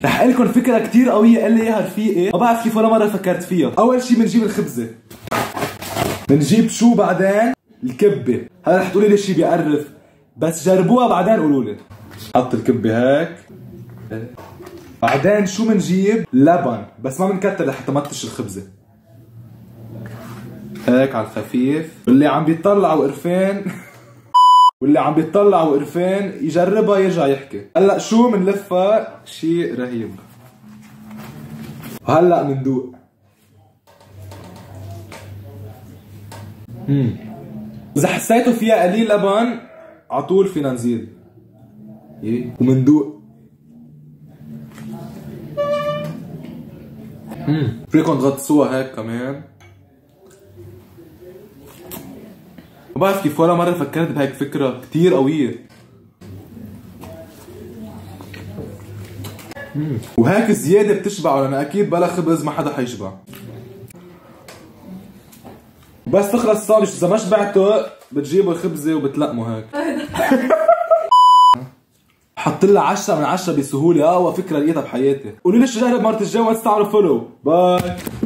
رح اقول لكم فكره كثير قويه قال لي اياها رفيقي، ما بعرف كيف ولا مره فكرت فيها. اول شيء بنجيب الخبزه، بنجيب شو بعدين؟ الكبه. هلا رح تقولي لي شيء بيقرف، بس جربوها بعدين قولوا لي. حط الكبه هيك، بعدين شو بنجيب؟ لبن، بس ما بنكتر لحتى ما تطش الخبزه. هيك على الخفيف، واللي عم بيطلعوا قرفين واللي عم بيطلعوا قرفين يجربها يرجع يحكي. هلا شو بنلفها شيء رهيب. وهلا بندوق. اذا حسيتوا فيها قليل لبن عطول فينا نزيد. ومندوق. فيكم تغطسوها هيك كمان. ما بعرف كيف ولا مرة فكرت بهيك فكرة كتير قوية. وهيك زيادة بتشبعوا، لأن أكيد بلا خبز ما حدا حيشبع. بس تخلص صالح، إذا ما شبعتوا بتجيبوا الخبزة وبتلقموا هيك. حط لها 10 من 10 بسهولة. أقوى فكرة لقيتها بحياتي. قولوا لي شو جرب مرة الجو، تعملوا فولو. باي.